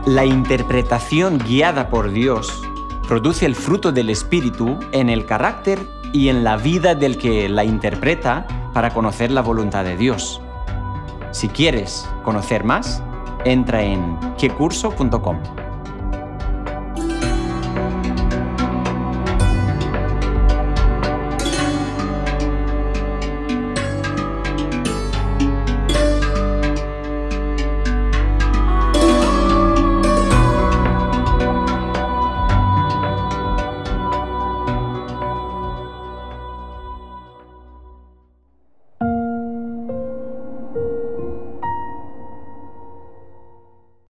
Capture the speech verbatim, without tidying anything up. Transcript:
La interpretación guiada por Dios produce el fruto del Espíritu en el carácter y en la vida del que la interpreta para conocer la voluntad de Dios. Si quieres conocer más, entra en que curso punto com.